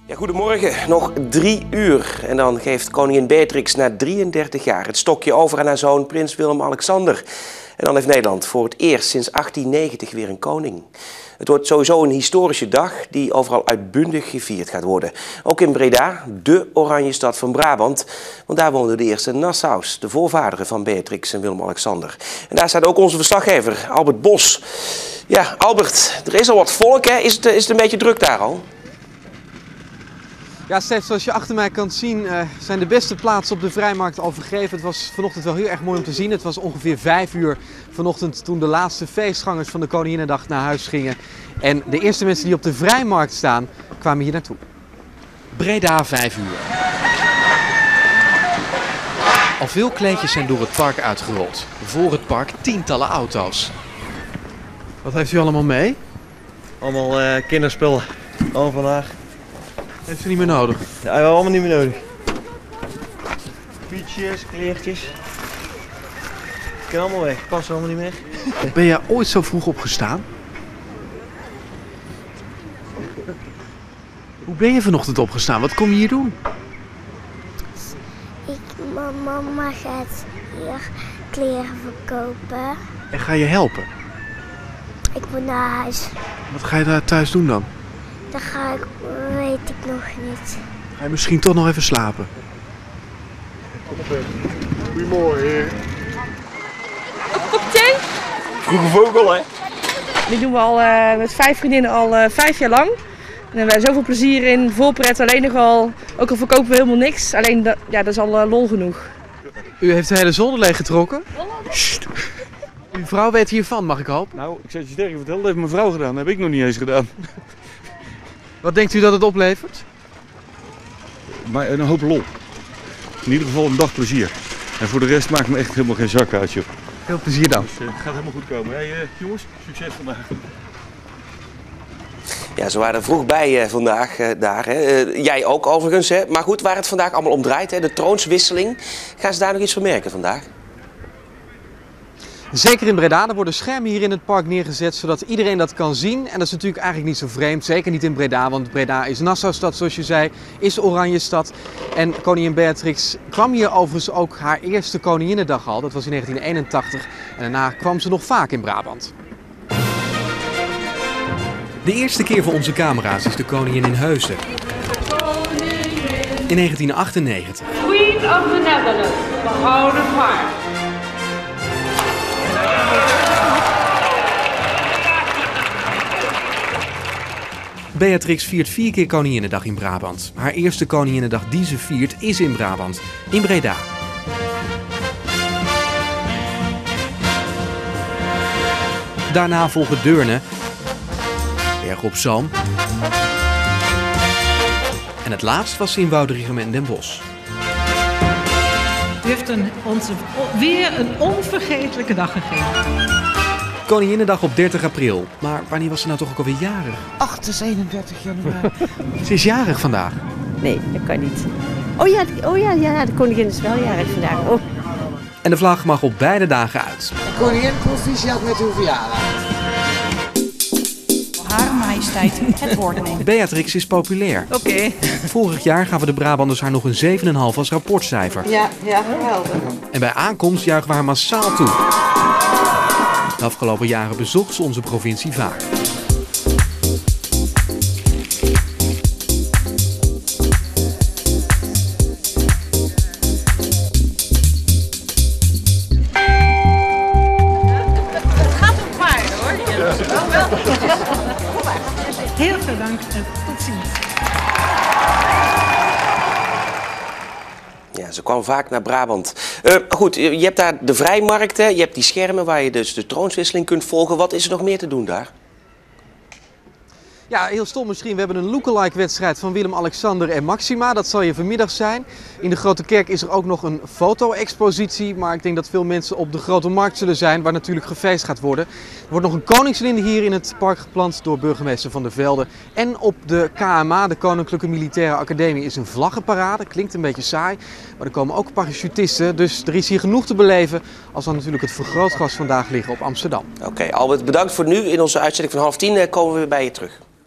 Ja, goedemorgen, nog 3 uur en dan geeft koningin Beatrix na 33 jaar het stokje over aan haar zoon prins Willem-Alexander. En dan heeft Nederland voor het eerst sinds 1890 weer een koning. Het wordt sowieso een historische dag die overal uitbundig gevierd gaat worden. Ook in Breda, de oranje stad van Brabant. Want daar woonden de eerste Nassaus, de voorvaderen van Beatrix en Willem-Alexander. En daar staat ook onze verslaggever, Albert Bos. Ja, Albert, er is al wat volk, hè? Is het een beetje druk daar al? Ja, Stef, zoals je achter mij kan zien zijn de beste plaatsen op de Vrijmarkt al vergeven. Het was vanochtend wel heel erg mooi om te zien. Het was ongeveer 5 uur vanochtend toen de laatste feestgangers van de Koninginnedag naar huis gingen. En de eerste mensen die op de Vrijmarkt staan, kwamen hier naartoe. Breda, 5 uur. Al veel kleedjes zijn door het park uitgerold. Voor het park tientallen auto's. Wat heeft u allemaal mee? Allemaal kinderspullen. Allemaal vandaag. Heeft u niet meer nodig? Ja, we hebben allemaal niet meer nodig. Fietsjes, kleertjes. Ik kan allemaal weg. Passen allemaal niet meer. Ben jij ooit zo vroeg opgestaan? Hoe ben je vanochtend opgestaan? Wat kom je hier doen? Mama gaat hier kleren verkopen. En ga je helpen? Ik moet naar huis. Wat ga je daar thuis doen dan? Dat weet ik nog niet. Ga je misschien toch nog even slapen? Goedemorgen. Een kop thee? Vroege vogel, hè? Dit doen we al met 5 vriendinnen al 5 jaar lang. En we hebben zoveel plezier in, voorpret, alleen nog al, ook al verkopen we helemaal niks. Alleen dat is al lol genoeg. U heeft de hele zolder leeggetrokken? Uw vrouw weet hiervan, mag ik hopen? Nou, ik zou het je sterker vertellen, dat heeft mijn vrouw gedaan. Dat heb ik nog niet eens gedaan. Wat denkt u dat het oplevert? Maar een hoop lol. In ieder geval een dag plezier. En voor de rest maakt me echt helemaal geen zak uit, joh. Veel plezier dan. Dus, het gaat helemaal goed komen. Hey, jongens, succes vandaag. Ja, ze waren er vroeg bij vandaag daar. Hè. Jij ook overigens, hè. Maar goed, waar het vandaag allemaal om draait, hè, de troonswisseling. Gaan ze daar nog iets van merken vandaag? Zeker in Breda, er worden schermen hier in het park neergezet zodat iedereen dat kan zien. En dat is natuurlijk eigenlijk niet zo vreemd, zeker niet in Breda, want Breda is Nassau-stad zoals je zei, is oranje stad. En koningin Beatrix kwam hier overigens ook haar eerste Koninginnedag al, dat was in 1981. En daarna kwam ze nog vaak in Brabant. De eerste keer voor onze camera's is de koningin in Heusden. In 1998. Queen of the Netherlands, behouden paard. Beatrix viert 4 keer Koninginnedag in Brabant. Haar eerste Koninginnedag die ze viert is in Brabant, in Breda. Daarna volgen Deurne, Berg op Zoom. En het laatst was ze in Woudrichem en Den Bosch. U heeft ons weer een onvergetelijke dag gegeven. Koninginnedag op 30 april. Maar wanneer was ze nou toch ook alweer jarig? 31 januari. Ze is jarig vandaag. Nee, dat kan niet. Ja, de koningin is wel jarig vandaag. Oh. En de vlag mag op beide dagen uit. Koningin, proficiat met uw verjaardag. Haar majesteit het woord neemt. Beatrix is populair. Oké. Vorig jaar gaven de Brabanders haar nog een 7,5 als rapportcijfer. Ja, geweldig. En bij aankomst juichen we haar massaal toe. De afgelopen jaren bezocht ze onze provincie vaak. Het gaat om paarden hoor. Heel veel dank en tot ziens. Ja, ze kwam vaak naar Brabant. Goed, je hebt daar de vrijmarkten, je hebt die schermen waar je dus de troonswisseling kunt volgen. Wat is er nog meer te doen daar? Ja, heel stom misschien. We hebben een lookalike wedstrijd van Willem-Alexander en Maxima. Dat zal je vanmiddag zijn. In de Grote Kerk is er ook nog een foto-expositie. Maar ik denk dat veel mensen op de Grote Markt zullen zijn, waar natuurlijk gefeest gaat worden. Er wordt nog een koningslinde hier in het park geplant door burgemeester Van der Velde. En op de KMA, de Koninklijke Militaire Academie, is een vlaggenparade. Klinkt een beetje saai, maar er komen ook parachutisten. Dus er is hier genoeg te beleven als dan natuurlijk het vergrootglas vandaag liggen op Amsterdam. Oké, Albert, bedankt voor nu. In onze uitzending van 9:30 komen we weer bij je terug.